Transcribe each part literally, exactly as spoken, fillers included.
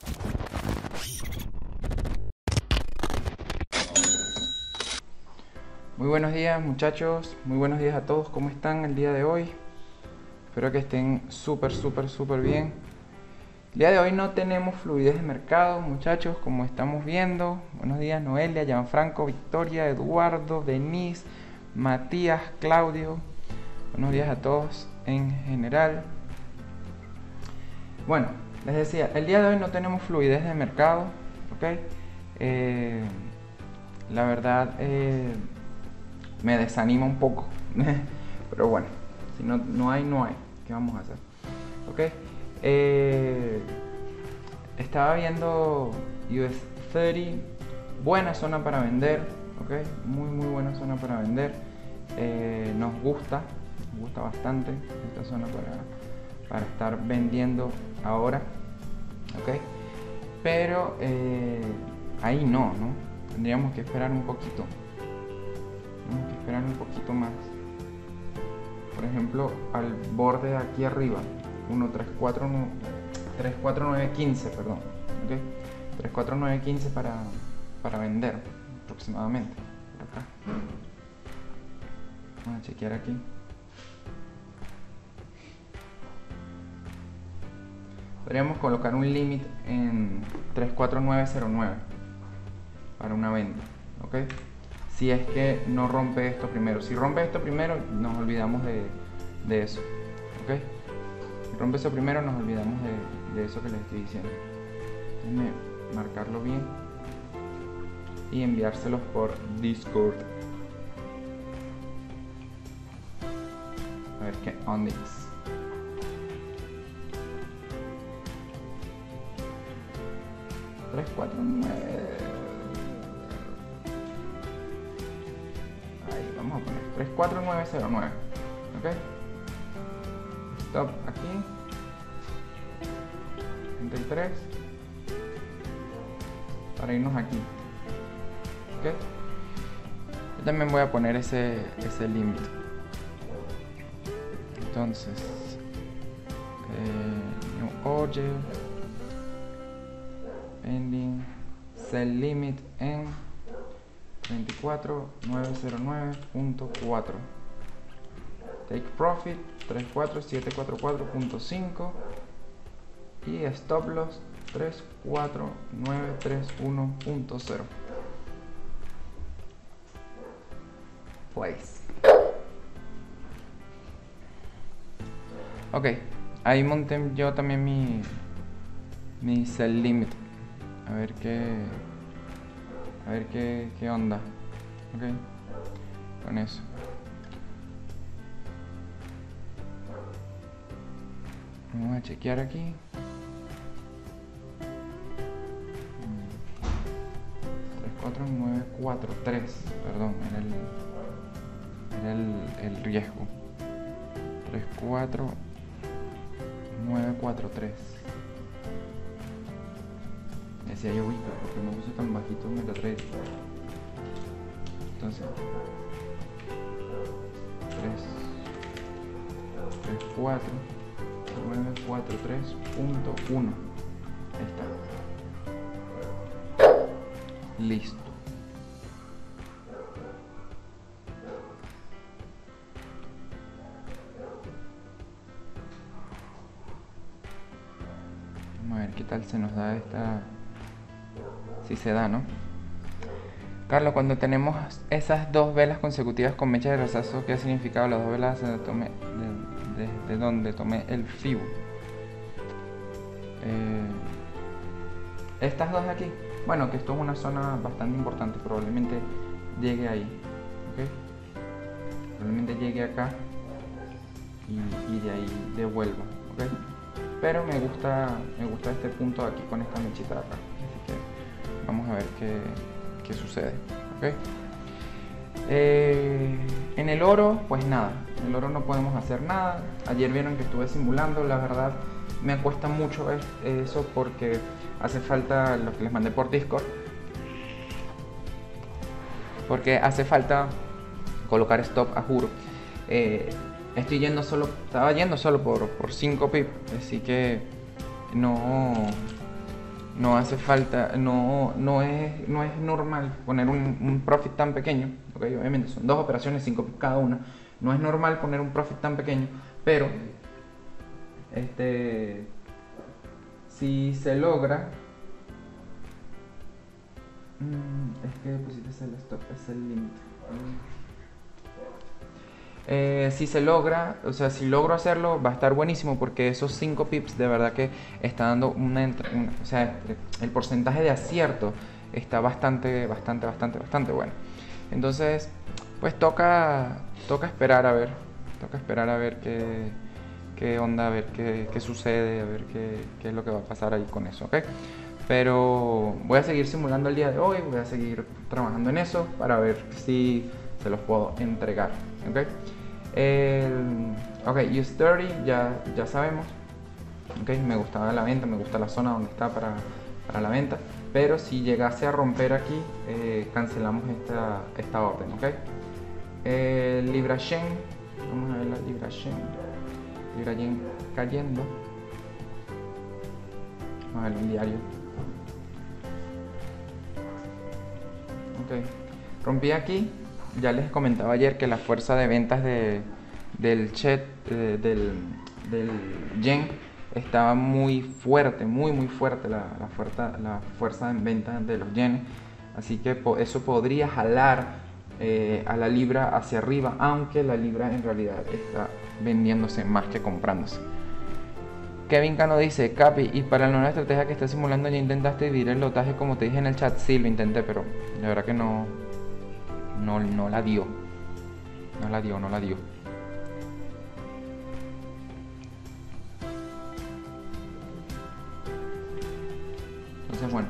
Muy buenos días muchachos, muy buenos días a todos, ¿cómo están el día de hoy? Espero que estén súper, súper, súper bien. El día de hoy no tenemos fluidez de mercado, muchachos, como estamos viendo. Buenos días Noelia, Gianfranco, Victoria, Eduardo, Denise, Matías, Claudio. Buenos días a todos en general. Bueno, les decía, el día de hoy no tenemos fluidez de mercado, ¿ok? Eh, la verdad... Eh, me desanima un poco, pero bueno, si no, no hay, no hay, ¿qué vamos a hacer? Ok, eh, estaba viendo U S treinta, buena zona para vender, ok, muy muy buena zona para vender, eh, nos gusta, nos gusta bastante esta zona para, para estar vendiendo ahora, ok, pero eh, ahí no, ¿no? Tendríamos que esperar un poquito. Tenemos que esperar un poquito más. Por ejemplo, al borde de aquí arriba, uno tres cuatro nueve quince, perdón, ¿okay? tres cuatro nueve quince para, para vender aproximadamente. Por acá. Vamos a chequear aquí. Podríamos colocar un límite en tres cuatro nueve cero nueve para una venta, ¿ok? Si es que no rompe esto primero. Si rompe esto primero, nos olvidamos de, de eso, ¿ok? Si rompe eso primero, nos olvidamos de, de eso que les estoy diciendo. Déjenme marcarlo bien y enviárselos por Discord. A ver qué onda es. tres cuatro nueve. Vamos a poner tres cuatro nueve cero nueve, ok, stop aquí, treinta y tres, para irnos aquí, ok. Yo también voy a poner ese, ese límite. Entonces eh, new order, pending, sell limit en treinta y cuatro nueve cero nueve punto cuatro, take profit treinta y cuatro siete cuatro cuatro punto cinco y stop loss treinta y cuatro nueve tres uno punto cero. Place. Ok, ahí monté yo también mi mi sell limit, a ver qué A ver qué, qué onda, ok, con eso. Vamos a chequear aquí. tres cuatro nueve cuatro tres, perdón, era el, era el, el riesgo. tres cuatro nueve cuatro tres. Decía yo, uy, porque no puse tan bajito en MetaTrader. Entonces tres cuatro nueve cuatro tres punto uno. Ahí está. Listo. Vamos a ver qué tal se nos da esta. Si se da, ¿no? Carlos, cuando tenemos esas dos velas consecutivas con mecha de rechazo, ¿qué ha significado las dos velas de, tomé, de, de, de donde tomé el FIBO? Eh, estas dos de aquí, bueno, que esto es una zona bastante importante, probablemente llegue ahí, ¿ok? Probablemente llegue acá y, y de ahí devuelva, ¿ok? Pero me gusta, me gusta este punto de aquí con esta mechita de acá. Vamos a ver qué, qué sucede, ¿okay? Eh, en el oro, pues nada, en el oro no podemos hacer nada. Ayer vieron que estuve simulando, la verdad me cuesta mucho eso porque hace falta lo que les mandé por Discord, porque hace falta colocar stop a juro. Eh, estoy yendo solo, estaba yendo solo por, por cinco pips, así que no... no hace falta, no, no, es, no es normal poner un, un profit tan pequeño, ¿okay? Obviamente son dos operaciones, cinco pips cada una, no es normal poner un profit tan pequeño, pero este, si se logra, mmm, es que pusiste el stop, es el límite. Eh, si se logra, o sea, si logro hacerlo, va a estar buenísimo porque esos cinco pips de verdad que está dando una, una, o sea, el porcentaje de acierto está bastante, bastante, bastante, bastante bueno. Entonces, pues toca, toca esperar a ver, toca esperar a ver qué, qué onda, a ver qué, qué sucede, a ver qué, qué es lo que va a pasar ahí con eso, ¿ok? Pero voy a seguir simulando el día de hoy, voy a seguir trabajando en eso para ver si se los puedo entregar, ¿ok? El, ok, use thirty, ya, ya sabemos. Ok, me gusta la venta, me gusta la zona donde está para, para la venta. Pero si llegase a romper aquí, eh, cancelamos esta, esta orden, ok. El Libra Yen, vamos a ver la Libra Yen. Libra Yen cayendo. Vamos a ver un diario. Ok, rompí aquí. Ya les comentaba ayer que la fuerza de ventas de, del chet, eh, del, del yen estaba muy fuerte, muy muy fuerte la, la, fuerza, la fuerza de ventas de los yenes. Así que po eso podría jalar eh, a la libra hacia arriba, aunque la libra en realidad está vendiéndose más que comprándose. Kevin Cano dice, Capi, y para la nueva estrategia que estás simulando, ¿ya intentaste dividir el lotaje como te dije en el chat? Sí, lo intenté, pero la verdad que no, no, no la dio. No la dio, no la dio. Entonces, bueno.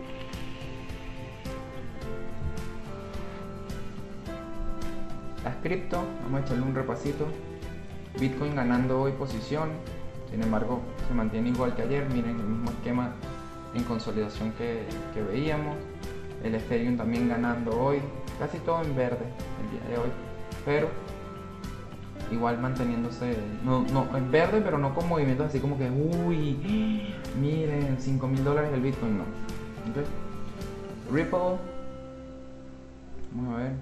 Las cripto, vamos a echarle un repasito. Bitcoin ganando hoy posición. Sin embargo, se mantiene igual que ayer. Miren el mismo esquema en consolidación que, que veíamos. El Ethereum también ganando hoy. Casi todo en verde el día de hoy. Pero igual manteniéndose, no, no, en verde, pero no con movimientos así como que, uy, miren, cinco mil dólares el Bitcoin, no. Okay. Ripple. Vamos a ver.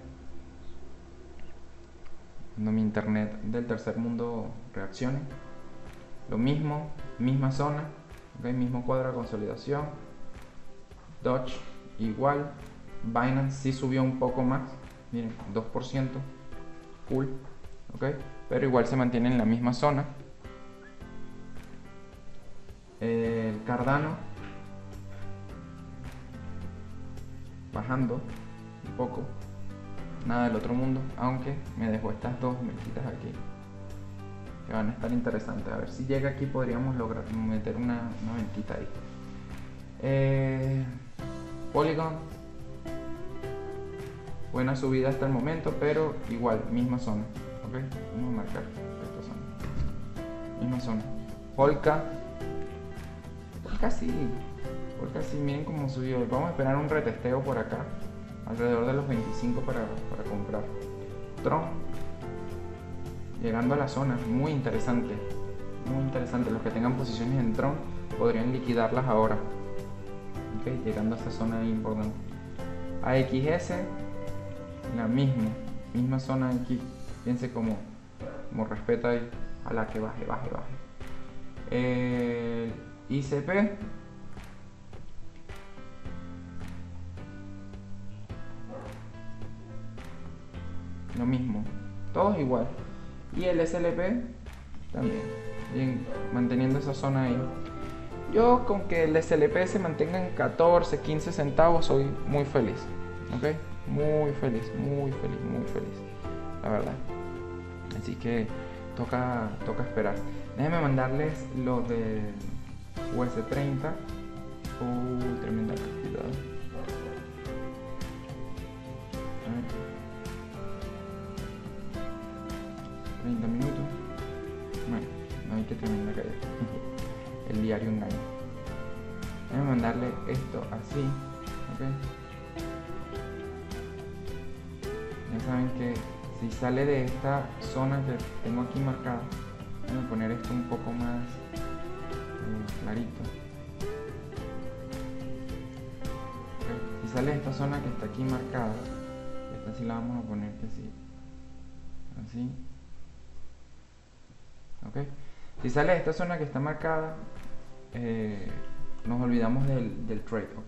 Cuando mi internet del tercer mundo reaccione. Lo mismo, misma zona, okay, mismo cuadro de consolidación. Doge igual. Binance sí subió un poco más, miren, dos por ciento, cool, ok, pero igual se mantiene en la misma zona. El Cardano bajando un poco, nada del otro mundo, aunque me dejó estas dos metitas aquí que van a estar interesantes. A ver si llega aquí, podríamos lograr meter una, una ventita ahí. eh, Polygon, buena subida hasta el momento, pero igual, misma zona, ok, vamos a marcar esta zona, misma zona. Polka, Polka sí, Polka sí, miren cómo subió. Vamos a esperar un retesteo por acá, alrededor de los veinticinco para, para comprar. Tron, llegando a la zona, muy interesante, muy interesante. Los que tengan posiciones en Tron podrían liquidarlas ahora, ok, llegando a esta zona importante. A X S, la misma, misma zona aquí, fíjense como, como respeta ahí a la que baje, baje, baje. El I C P, lo mismo, todos igual. Y el S L P también, bien, manteniendo esa zona ahí. Yo con que el S L P se mantenga en catorce, quince centavos soy muy feliz, ok. Muy feliz, muy feliz, muy feliz, la verdad. Así que toca, toca esperar. Déjenme mandarles lo de U S treinta. Uh, tremenda cantidad. treinta minutos. Bueno, no hay que tremenda caída. El diario engaño. Déjenme mandarle esto así, ok. Ya saben que si sale de esta zona que tengo aquí marcada, voy a poner esto un poco más eh, clarito. sale esta zona que está aquí marcada, esta sí la vamos a poner que sí, así, ok. Si sale esta zona que está marcada, eh, nos olvidamos del, del trade, ok.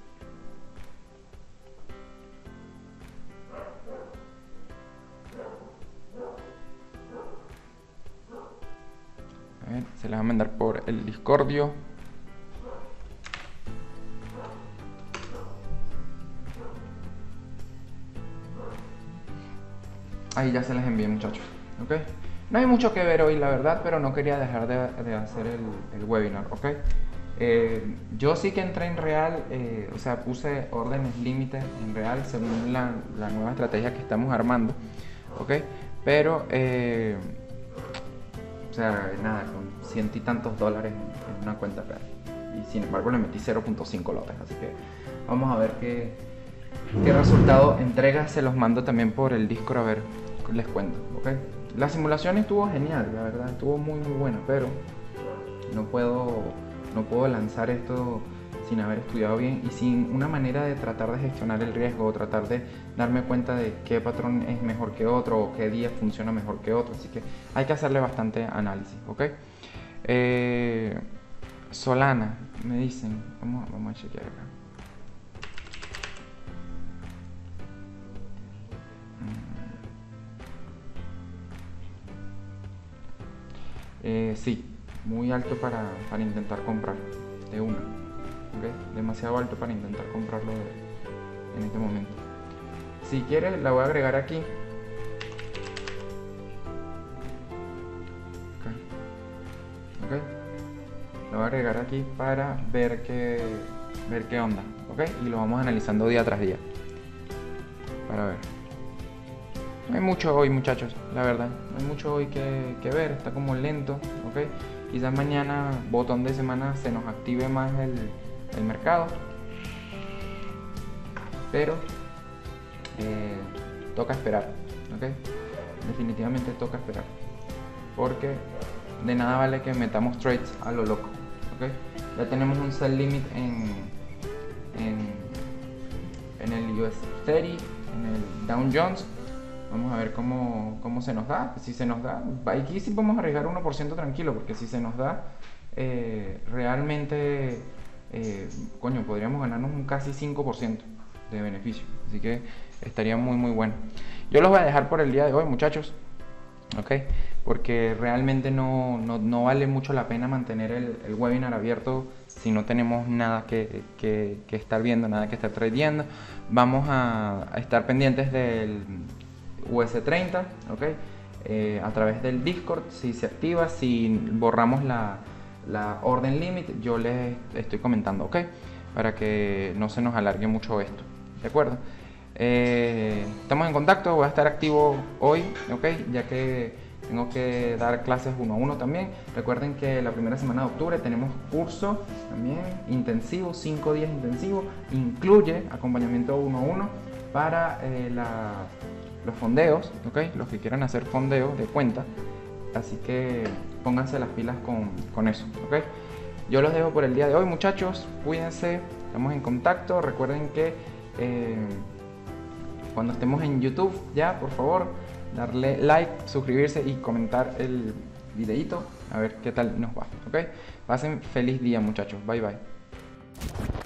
A ver, se les va a mandar por el Discordio. Ahí ya se les envié, muchachos, ok. No hay mucho que ver hoy, la verdad, pero no quería dejar de, de hacer el, el webinar, ok. Eh, yo sí que entré en real, eh, o sea, puse órdenes límites en real según la, la nueva estrategia que estamos armando, ok. Pero, eh, o sea, nada, con ciento y tantos dólares en, en una cuenta real. Y sin embargo le metí cero punto cinco lotes, así que vamos a ver qué, qué resultado entrega. Se los mando también por el Discord, a ver, les cuento, ok. La simulación estuvo genial, la verdad, estuvo muy muy buena, pero no puedo, no puedo lanzar esto sin haber estudiado bien y sin una manera de tratar de gestionar el riesgo o tratar de darme cuenta de qué patrón es mejor que otro o qué día funciona mejor que otro, así que hay que hacerle bastante análisis, ok. Eh, Solana, me dicen, vamos, vamos a chequear acá. Eh, sí, muy alto para, para intentar comprar de una, ¿okay? Demasiado alto para intentar comprarlo de, en este momento. Si quieres, la voy a agregar aquí. Okay. Okay. La voy a agregar aquí para ver qué, ver qué onda, ¿ok? Y lo vamos analizando día tras día para ver. No hay mucho hoy, muchachos, la verdad. No hay mucho hoy que, que ver, está como lento, ¿ok? Quizás mañana, botón de semana, se nos active más el, el mercado. Pero eh, toca esperar, ¿ok? Definitivamente toca esperar. Porque de nada vale que metamos trades a lo loco, ¿ok? Ya tenemos un sell limit en, en, en el U S treinta, en el Dow Jones. Vamos a ver cómo, cómo se nos da. Si se nos da, aquí sí podemos arriesgar uno por ciento tranquilo, porque si se nos da, eh, realmente, eh, coño, podríamos ganarnos un casi cinco por ciento de beneficio. Así que estaría muy, muy bueno. Yo los voy a dejar por el día de hoy, muchachos, ¿ok? Porque realmente no, no, no vale mucho la pena mantener el, el webinar abierto si no tenemos nada que, que, que estar viendo, nada que estar tradeando. Vamos a, a estar pendientes del U S treinta, ok, eh, a través del Discord. Si se activa, si borramos la, la orden límite, yo les estoy comentando, ok, para que no se nos alargue mucho esto, de acuerdo. Eh, estamos en contacto, voy a estar activo hoy, ok, ya que tengo que dar clases uno a uno también. Recuerden que la primera semana de octubre tenemos curso también intensivo, cinco días intensivos, incluye acompañamiento uno a uno para eh, la los fondeos, ¿ok? Los que quieran hacer fondeo de cuenta, así que pónganse las pilas con, con eso, ¿ok? Yo los dejo por el día de hoy, muchachos, cuídense, estamos en contacto. Recuerden que eh, cuando estemos en YouTube ya, por favor, darle like, suscribirse y comentar el videito, a ver qué tal nos va, ¿ok? Pasen feliz día, muchachos, bye bye.